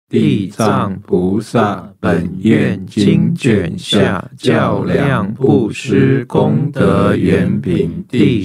地藏菩萨本愿经卷下较量布施功德圆品第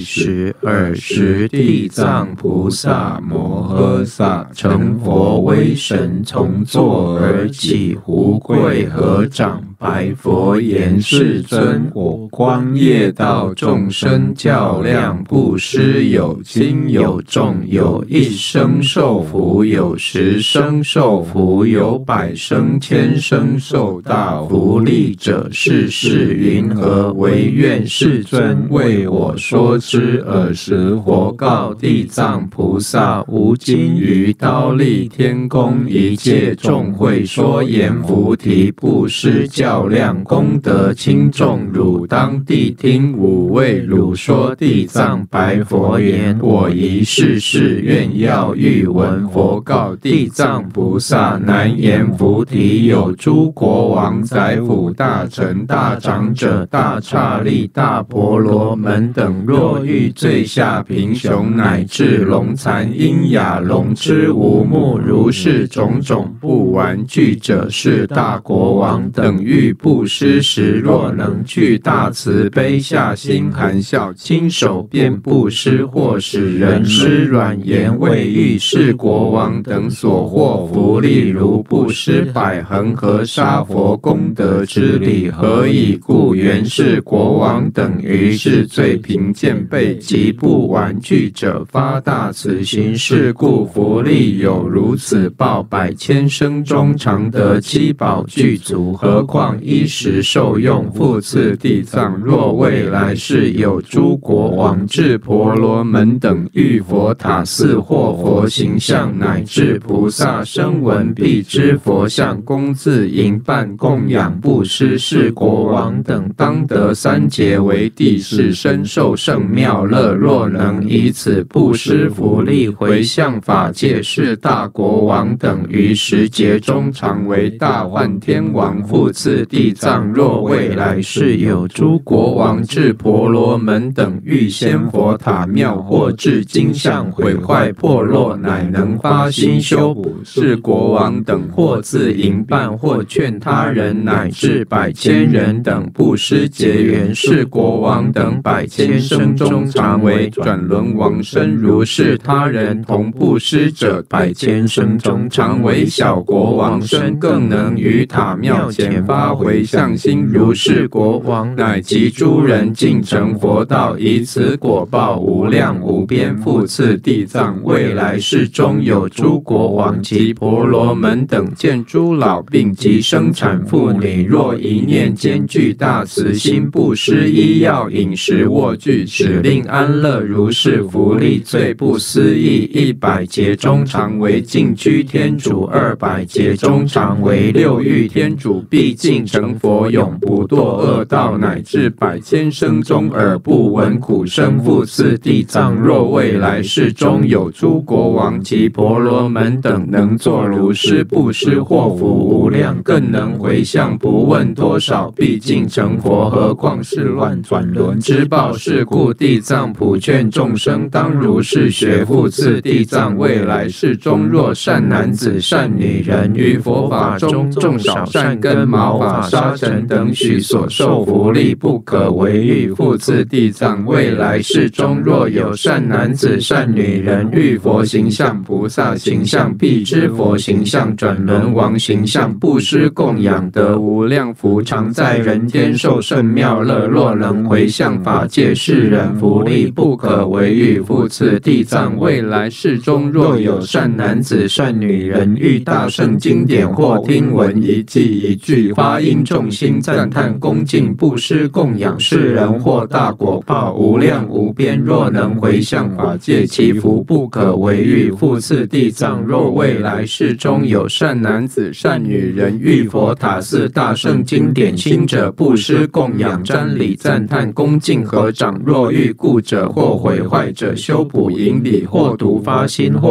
12地藏菩萨摩诃萨成佛威神，从座而起，胡跪合掌，白佛言：世尊，我光业道众生较量布施，有轻有重，有一生受福，有10生受福，有100生1000生受大福利者，世事云何？唯愿世尊为我说之。尔时佛告地藏菩萨：无今于忉利天宫一切众会说言菩提布施较量功德轻重，汝当谛听。吾为汝说。地藏白佛言：我以世事愿要欲闻。佛告地藏菩萨：难言菩提。有诸国王、宰辅、大臣、大长者、大刹利、大婆罗门等，若欲最下贫穷，乃至龙残鹰哑、龙痴无目，如是种种不玩具者，是大国王等欲布施时，若能具大慈悲下心，含笑亲手便布施，或使人施软言，为欲是国王等所获福利，如布施百恒河沙佛功德之力。何以故？原是国王等于是最贫贱卑及不玩具者，发大慈心，是故福利有如此报，100千生中常得七宝具足，何况衣食受用。复次，地藏，若未来世有诸国王至婆罗门等遇佛塔寺或佛形象，乃至菩萨声闻必知佛像，供自营办供养布施，是国王等当得3劫为地势，深受胜妙乐。若能以此布施福利回向法界，是大国王等于10劫中常为大梵天王。复次，地藏，若未来世有诸国王至婆罗门等欲先佛塔庙或至金像毁坏破落，乃能发心修补，是国王等或自营办，或劝他人，乃至100千人等布施结缘，是国王等100千生中常为转轮王身。如是他人同布施者，100千生中常为小国王身，更能于塔庙前发回向心。如是国王乃及诸人尽成佛道，以此果报无量无边。复次，地藏，未来世中有诸国王及婆罗门等见诸老病及生产妇女，若一念间具大慈心，布施医药饮食卧具，使令安乐，如是福利最不思议。100劫中常为净居天主，200劫中常为六欲天主，必尽成佛，永不堕恶道，乃至100千生中而不闻苦声。复次，地藏，若未来世中有诸国王及婆罗门等能作如是布施，祸福无量，更能回向，不问多少，必尽成佛。何况是乱转轮之报？是故地藏普劝众生当如是学。复次，地藏，未来世中若善男子善女人于佛法中种少善根，毛发沙尘等许所受福利，不可为喻。复次，地藏，未来世中若有善男子善女人遇佛形象、菩萨形象、必知佛形象、转轮王形象，布施供养得无量福，常在人间受胜妙乐。若能回向法界世人，福利不可为喻。复次，地藏，未来世中若有善男子善女人遇大圣经典或听闻一记一句，发音众心赞叹恭敬布施供养世人，或大果报无量无边。若能回向法界，其福不可为喻。复次，地藏，若未来世中有善男子善女人遇佛塔寺大圣经典亲者，布施供养瞻礼赞叹恭敬合掌。若遇故者或毁坏者，修补营礼或独发心或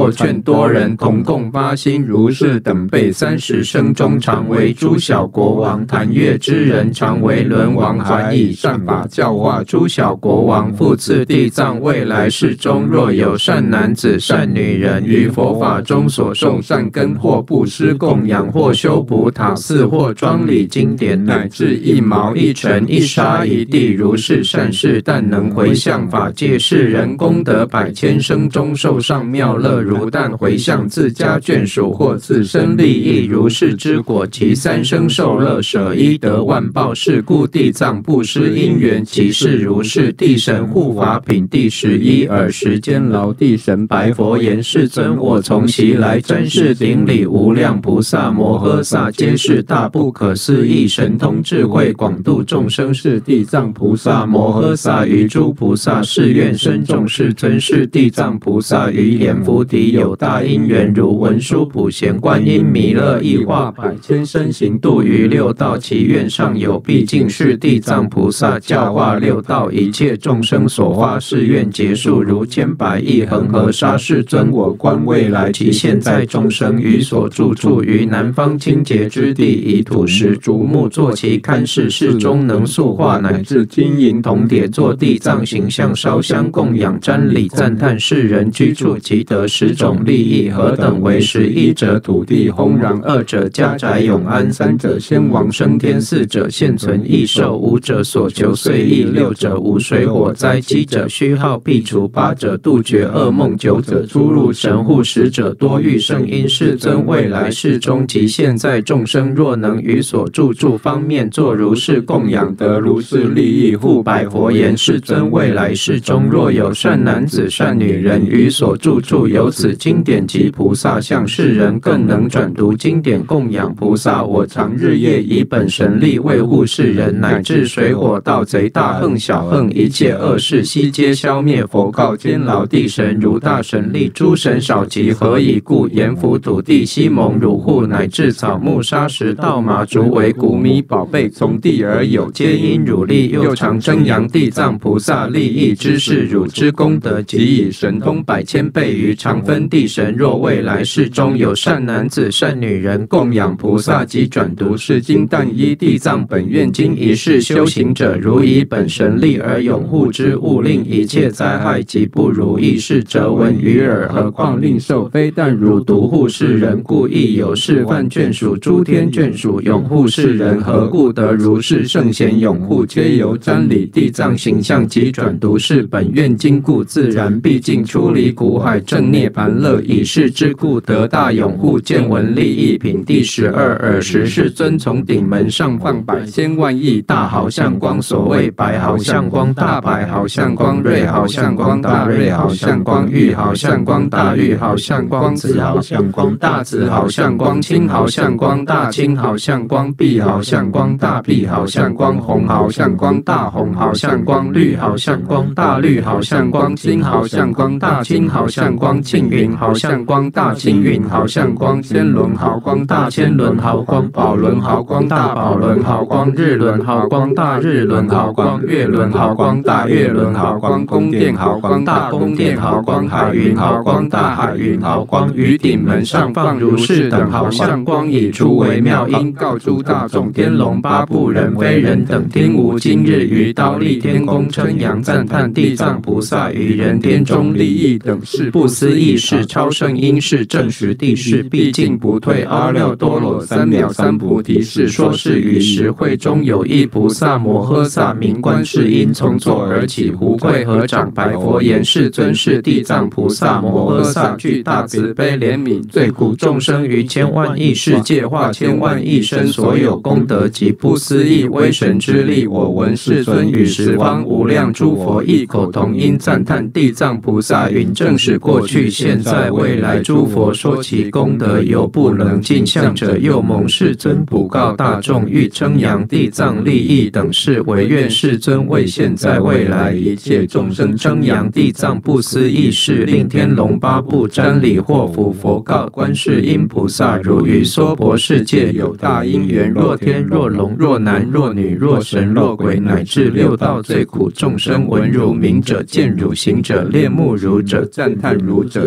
或劝多人同共发心，如是等辈30生中，常为诸小国王。谈阅之人，常为轮王，还以善法教化诸小国王。复次地藏未来世中，若有善男子善女人，于佛法中所种善根，或布施供养，或修补塔寺，或庄礼经典，乃至一毛一尘一沙一地，如是善事，但能回向法界世人，功德百千生中受上妙乐，如但回向自家眷属或自身利益，如是之果，其3生受乐，舍一得万报。是故地藏布施因缘，即是如是。地神护法品第11。尔时间劳地神白佛言：世尊，我从昔来真是顶礼无量菩萨摩诃萨，皆是大不可思议神通智慧，广度众生。是地藏菩萨摩诃萨于诸菩萨誓愿深重。世尊，是地藏菩萨于阎浮提有大因缘，如文殊普贤观音弥勒意化百千身行度于六道，其愿上有。毕竟是地藏菩萨教化六道一切众生所发誓愿结束，如千百亿恒河沙。世尊，我观未来其现在众生于所住处，于南方清洁之地，以土石竹木作其龛室，室中能塑化乃至金银铜铁作地藏形象，烧香供养瞻礼赞叹。世人居住即得10种利益，何等为？11者土地轰然，2者家宅永安，3者先王升天，4者现存益寿，5者所求遂益，6者无水火灾，7者虚耗必除，8者杜绝噩梦，9者出入神户，10者多遇圣因。世尊，未来世中及现在众生，若能于所住处方面做如是供养，得如是利益。复白佛言：世尊，未来世中若有善男子善女人，于所住处有此经典及菩萨像，世人更能转读经典供养菩萨。我常日夜以本神力维护世人，乃至水火盗贼大横小横一切恶事悉皆消灭。佛告监牢地神：如大神力，诸神少及，何以故？阎浮土地悉蒙汝护，乃至草木沙石稻麻竹为谷米宝贝，从地而有，皆因汝力。又常称扬地藏菩萨利益之事，汝之功德，即以神通百千倍于常分地神。若未来世中有善男子善女人供养菩萨及转读是经，但依地藏本愿经一世修行者，如以本神力而拥护之，勿令一切灾害及不如意事折闻于耳。何况令受非但汝独护世人，故亦有示范眷属诸天眷属拥护世人。何故得如是圣贤拥护？皆由瞻礼地藏形象及转读是本愿经故，自然毕竟出离苦海正涅槃乐。以是之故得大拥护。见闻利益品第12。尔时世尊从顶门上放百千万亿大好相光，所谓白好相光、大白好相光、瑞好相光、大瑞好相光、玉好相光、大玉好相光、紫好相光、大紫好相光、青好相光、大青好相光、碧好相光、大碧好相光、红好相光、大红好相光、绿好相光、大绿好相光、金好相光、大金好相光、庆云好相光、大庆云好相光、千轮好光、大千轮好光、宝轮好光、大宝轮好光、日轮好光、大日轮好光、月轮好光、大月轮好光、宫殿好光、大宫殿好光、海云好光、大海云好光。于顶门上放如是等好相光，以出为妙音，告诸大众。天龙八部人非人等听无今日于忉利天宫称扬赞叹地藏菩萨于人天中利益等事，不思议事，超胜因事，正实地事，毕竟不退。阿耨多罗三藐三菩提是说是于时会中有一菩萨摩诃萨名观世音，从座而起，胡跪合掌白佛言：世尊，是地藏菩萨摩诃萨具大慈悲怜悯罪苦众生于千万亿世界化千万亿生所有功德及不思议威神之力，我闻世尊与十方无量诸佛异口同音赞叹地藏菩萨云：正是过去现在未来诸佛说其功德犹不能尽相者，又蒙世尊普告大众，欲称扬地藏利益等事，唯愿世尊为现在未来一切众生称扬地藏不思议事，令天龙八部瞻礼获福。佛告观世音菩萨：如于娑婆世界有大因缘，若天若龙若男若女若神若鬼，乃至六道最苦众生，闻汝名者、见汝行者、恋慕汝者、赞叹汝者、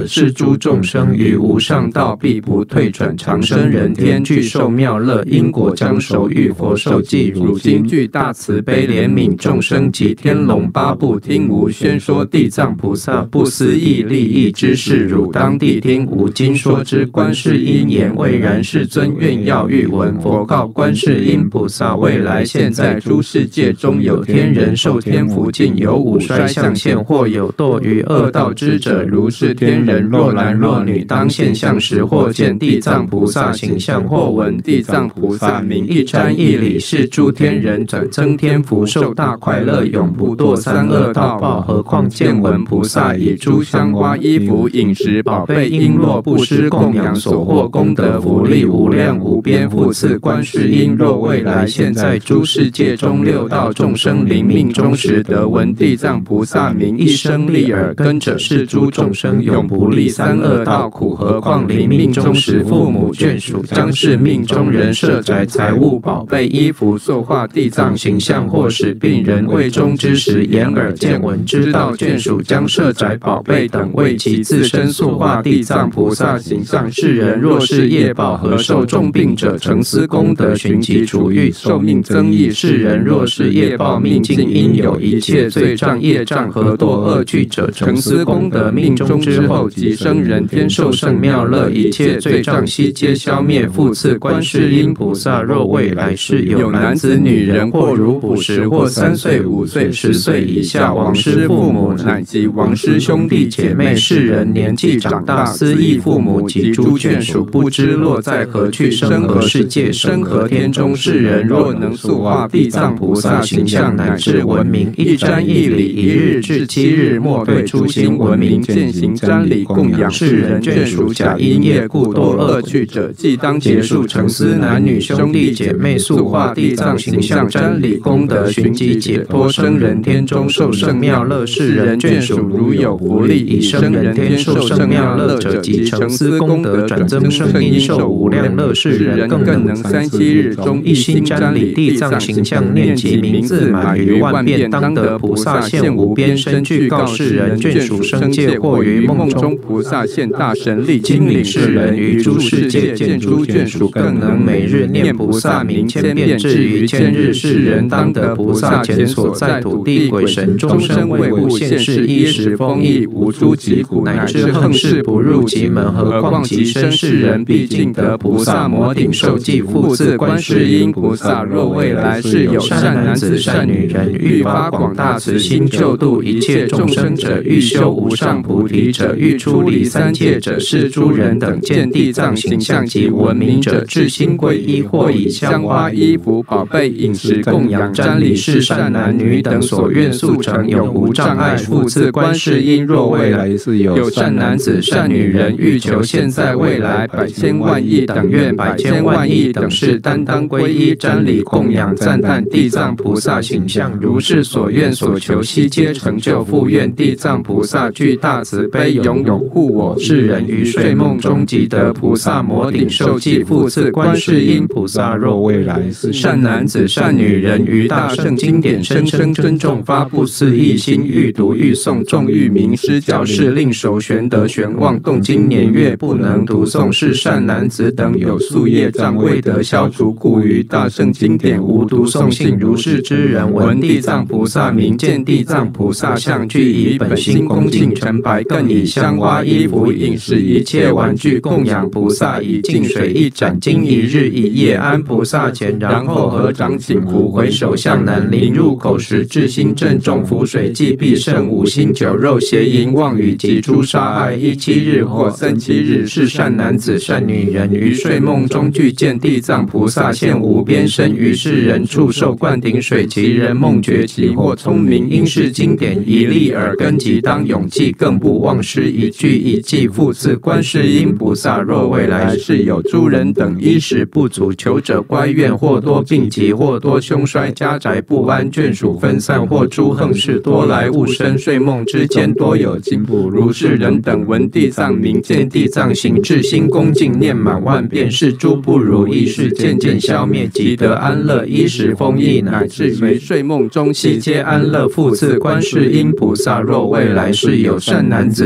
是诸众生于无上道必不退转长生人天，具受妙乐因果将熟遇佛受记。如今具大慈悲怜悯众生及天龙八部，听无宣说地藏菩萨不思议利益之事，汝当谛听。无经说之。观世音言：未然世尊，愿要欲闻。佛告观世音菩萨：未来现在诸世界中有天人受天福尽，有五衰相现，或有堕于恶道之者。如是天人，若男若女，当现相时，或见地藏菩萨形象，或闻地藏菩萨名，一瞻一礼，是诸天人转增天福，受大快乐，永不堕三恶道报。何况见闻菩萨以诸香花衣服饮食宝贝璎珞布施供养所获功德福利无量无边，复次观世音若未来现在诸世界中六道众生临命终时得闻地藏菩萨名，一生立耳根者，是诸众生永不历三恶道苦。何况临命终时父母眷属将是命中人设宅财物宝贝衣服塑化地藏形象，或使病人未终之时眼耳见闻知道眷属将设宅宝贝等为其自身塑化地藏菩萨形象。世人若是业报何受重病者，成思功德寻其除欲，寿命增益。世人若是业报命尽，因有一切罪障业障和堕恶趣者，成思功德命终之后，即生人天受胜妙乐，一切罪障悉皆消灭。复次观世音菩萨若未来世有男子女人，或如捕食，或3岁5岁10岁以下亡失父母，乃及亡失兄弟姐妹，世人年纪长大，思忆父母及诸眷属，不知落在何去，生何世界，生何天中。世人若能塑化地藏菩萨形象，乃至闻名，一瞻一礼，1日至7日，莫对初心闻名践行瞻礼供养。世人眷属假因业故堕恶趣者，即当结束成思男女兄弟姐妹，塑化地藏形象，瞻礼功德寻即解脱，生人天中受胜妙乐。世人眷属如有福利，以生人天受胜妙乐者，即成思功德转增生因受无量乐。世人更能37日中一心瞻礼地藏形象，念其名字满于万遍，当得菩萨现无边身。具告世人眷属生界，或于梦中菩萨现大神力，亲领世人于诸世界见诸眷属，更能每日念菩萨名1000遍，至于1000日。世人当得菩萨前所在土地鬼神众生为护现世，衣食丰溢，无诸疾苦，乃至横事不入其门。何况其身，世人必尽得菩萨摩顶受记。复次观世音菩萨若未来世有善男子善女人，欲发广大慈心，救度一切众生者，欲修无上菩提者，欲出离三界者，是诸人等见地藏形象及闻名者，至心皈依，或以香花衣服宝贝饮食供养瞻礼，是善男女等所愿速成，永无障碍。复次观世音若未来世有善男子善女人，欲求现在未来百千万亿等愿，百千万亿等事，担当皈依瞻礼供养赞叹地藏菩萨形象，如是所愿所求悉皆成就。复愿地藏菩萨具大慈悲，永永护我。世人于睡梦中即得菩萨摩顶受记。复次观世音菩萨若未来世善男子善女人，于大圣经典深深尊重，发布肆意心，欲读欲诵，众欲明师教，是令手玄得玄妄动经年月不能读诵。是善男子等有宿业障未得消除，故于大圣经典无读诵性。如是之人，闻地藏菩萨名，见地藏菩萨相，具以本心恭敬诚白，更以香花衣服饮食一切玩具供养菩萨，以净水一盏，经1日1夜安菩萨前，然后合掌请壶，回首向南，临入口时至心正中，符水既必胜五辛酒肉邪淫妄语及诸杀害，17日或37日。是善男子善女人，于睡梦中具见地藏菩萨现无边身，于世人处受灌顶水，其人梦觉其或聪明，因是经典一立耳根，即当永记，更不忘失一句一记。复次观世音菩萨若未来世有诸人等衣食不足，求者乖怨，或多病疾，或多凶衰，家宅不安，眷属分散，或诸横事多来误身，睡梦之间多有惊怖。如是人等闻地藏名，见地藏形，至心恭敬念满万遍，是诸不如意事渐渐消灭，即得安乐，衣食丰溢，乃至于睡梦中悉皆安乐。复次观世音菩萨若未来世有善男子善女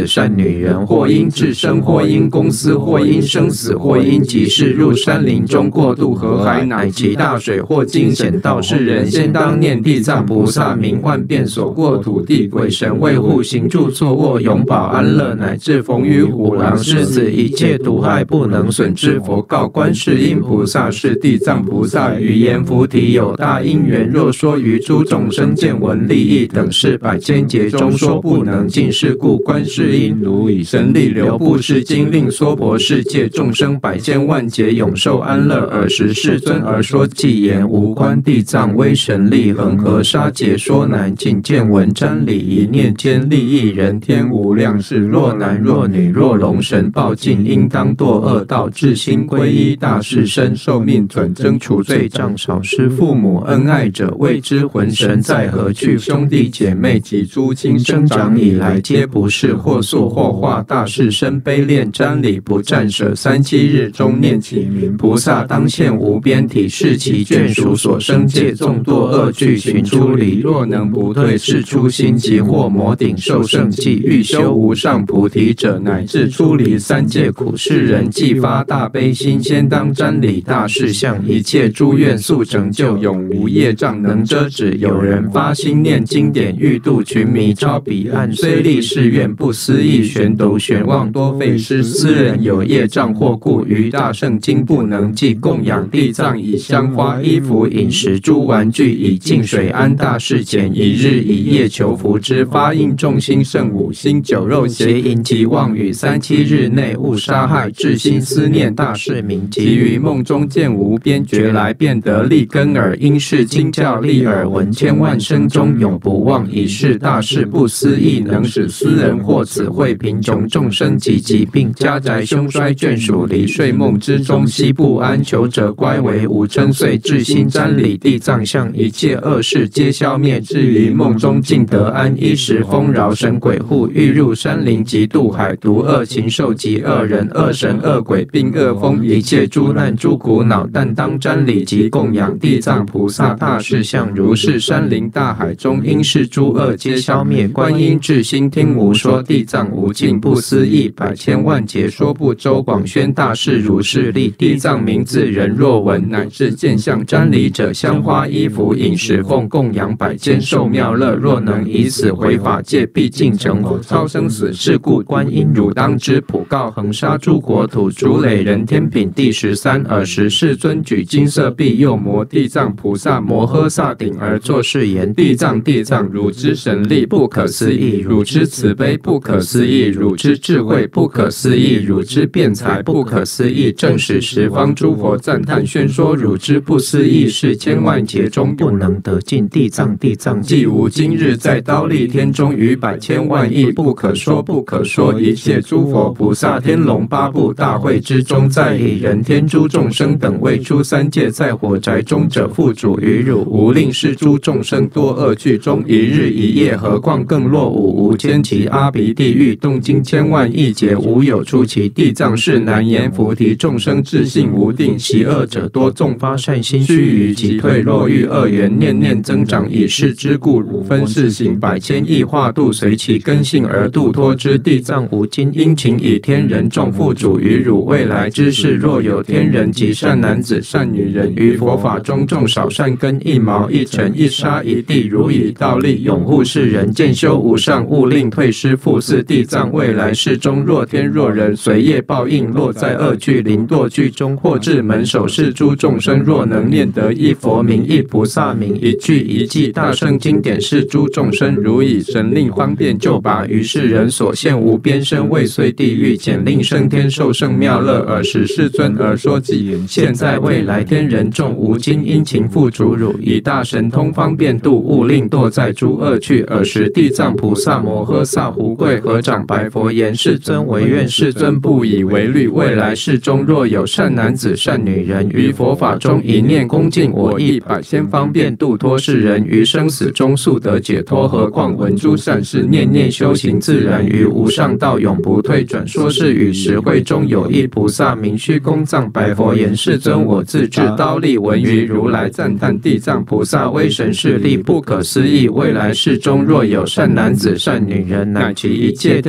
女人，或因至生，或因公私，或因生死，或因急事入山林中过渡河海，乃其大水，或惊险到世人，先当念地藏菩萨名万遍所过土地鬼神卫护行住坐卧永保安乐，乃至逢于虎狼狮子一切毒害不能损之。佛告观世音菩萨：是地藏菩萨于阎浮提有大因缘，若说于诸众生见闻利益等事百千劫中说不能尽，是故观世音如以神力流布施经，令娑婆世界众生百千万劫永受安乐。尔时世尊而说偈言：无观地藏威神力，恒河沙劫说难尽，见闻瞻礼一念间，利益人天无量事。若男若女若龙神报尽，应当堕恶道，至心皈依大士身，寿命转增除罪障少，失父母恩爱者未知魂神在何去，兄弟姐妹及诸亲生长以来皆不是，或塑或化大士身，悲恋瞻礼不暂舍，三七日中念其名，菩萨当现无边体，是其眷属所生界众堕恶趣寻出离，若能不退是初心，即或摩顶受胜记，欲修无上菩提者，乃至出离三界苦。世人既发大悲心，先当瞻礼大士相，一切诸愿速成就，永无业障能遮止。有人发心念经典，欲度群迷超彼岸，虽立誓愿不思议，玄斗玄望多费师。斯人有业障或故，于大圣经不能记，供养地藏以香花衣服饮食诸玩具，以净水安大士前，一日一夜求福之，发应众心胜五心酒肉邪淫及妄语，三七日内勿杀害，至心思念大士名，即于梦中见无边觉来，便得利根耳。因是经教利耳闻，千万生中永不忘，以是大士不思议，能使斯人获此惠，贫穷众生及疾病，家宅凶衰，眷属离，睡梦之中悉不安，求者乖为无嗔遂，至心瞻礼地藏像，一切恶事皆消灭，至于梦中尽得安。衣食丰饶，神鬼护，欲入山林及渡海，毒恶禽兽及恶人、恶神、恶鬼，并恶风，一切诸难诸苦恼，但当瞻礼及供养地藏菩萨大士像，如是山林大海中，因是诸恶皆消灭。观音至心听无说，地藏无尽不思议，百千万劫说不周，广宣大士如是力。地藏名字人若闻，乃至见相瞻礼者，香花衣服饮食奉供养百千寿妙乐。若能以此回法界，必尽成佛超生死。是故观音汝当知，普告恒沙诸国土，主累人天品。第13。尔时世尊举金色臂，右摩地藏菩萨摩诃萨顶而作是言：地藏地藏，汝之神力不可思议，汝之慈悲不可思议，汝之智慧不可思议，汝之辩才不可思议，正使十方诸佛赞叹宣说汝之不思议事，千万劫中不能得尽。地藏地藏，即无今日在忉利天中，于百千万亿不可说不可说一切诸佛菩萨天龙八部大会之中，在以人天诸众生等未出三界，在火宅中者，复主于汝，无令是诸众生堕恶趣中，一日一夜，何况更若无千其阿鼻地狱，动经千万亿劫，无有出其。地藏是难言菩提众生自性无定，习恶者多，纵发善心，须臾即退。若遇恶缘，念念增长，以是之故，汝分世行百千亿化度，随其根性而度脱之。地藏无今殷勤以天人众付主于汝，未来之事，若有天人及善男子善女人，于佛法中种少善根，一毛一尘一沙一地，如以道力拥护世人，见修无上，勿令退失。复次，地藏未来世中，若天若人，随业报应，落在恶趣灵堕趣中，或至门首是诸众生，若能念得一佛名一菩萨名，一句一记大圣经典，是诸众生如以神令方便救拔，于世人所现无边身，未遂地狱，简令升天受胜妙乐。尔时世尊而说偈言：现在未来天人众，无今殷勤付主汝，以大神通方便度，勿令堕在诸恶趣。尔时地藏菩萨摩诃萨胡跪合掌白佛言：世尊唯愿世尊不以为虑，未来世中若有善男子善女人，于佛法中一念恭敬我意，百千方便度脱世人，于生死中速得解脱。何况闻诸善事，念念修行，自然于无上道永不退转。说是语时，会中有一菩萨名虚空藏白佛言：世尊，我自至忉利闻于如来赞叹地藏菩萨威神势力不可思议，未来世中若有善男子善女人，乃其一切天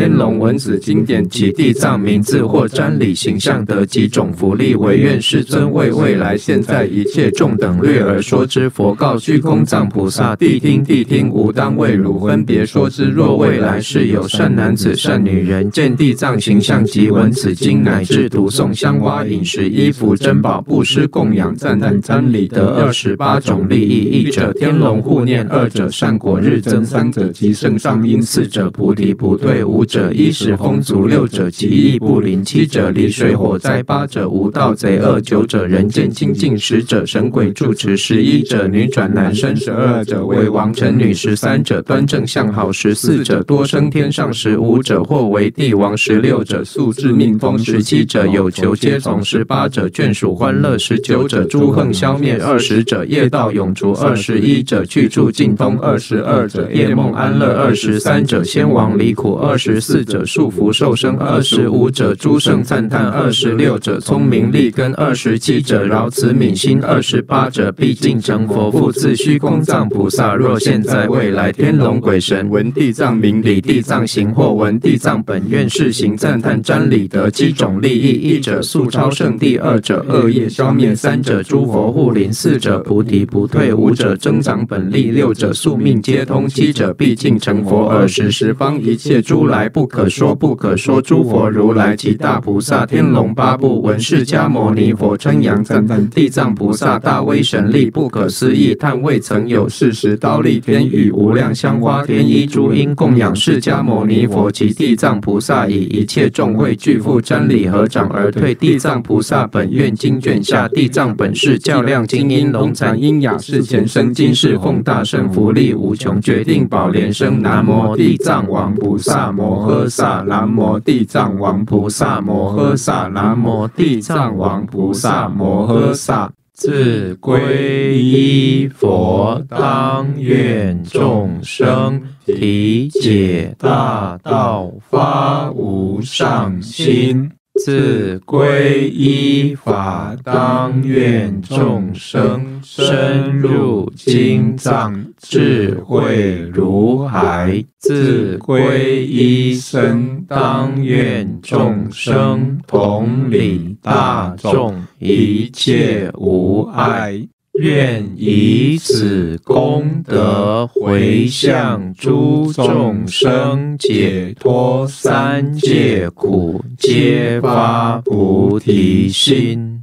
天龙文子经典及地藏名字或瞻礼形象得几种福利，唯愿世尊为未来现在一切众等略而说之。佛告虚空藏菩萨：谛听谛听，吾当为汝分别说之。若未来世有善男子善女人见地藏形象及闻此经，乃至读诵香花饮食衣服珍宝布施供养赞叹瞻礼，得28种利益。一者天龙护念，二者善果日增，三者极胜上因，四者菩提不退，五者衣食丰足，六者极易不临，七者离水火灾，八者无盗贼恶，九者人间清净，十者神鬼住持，11者女转男生，12者为王臣女，13者端正相好，14者多生天上，15者或为帝王，16者速至命风，17者有求皆从，18者眷属欢乐，19者诸横消灭，20者业道永除，21者去处尽通，22者夜梦安乐，23者先王离苦，24者束缚受生，25者诸圣赞叹，26者聪明利根，27者饶慈悯心，28者必尽成佛。复自虚空藏菩萨，若现在未来天龙鬼神闻地藏名理地藏行，或闻地藏本愿示行赞叹瞻礼，得7种利益。一者速超圣地，二者恶业消灭，三者诸佛护临，四者菩提不退，五者增长本力，六者宿命皆通，七者必尽成佛。20十方一切诸来不可说不可说诸佛如来及大菩萨天龙八部闻释迦牟尼佛称扬赞叹地藏菩萨大威神力不可思议，叹未曾有40刀立天与无量香花天衣诸因供养释迦牟尼佛及地藏菩萨，以一切众会具复瞻礼合掌而退。地藏菩萨本愿经卷下，地藏本是较量精英龙禅因雅士前生今世奉大圣福利无穷，决定宝莲生。南无地藏王菩萨摩诃萨，南无地藏王菩萨摩诃萨，南无地藏王菩萨摩诃萨。自皈依佛，当愿众生体解大道，发无上心。自皈依法，当愿众生深入经藏，智慧如海。自皈依僧，当愿众生同理大众，一切无碍。愿以此功德回向诸众生，解脱三界苦，皆发菩提心。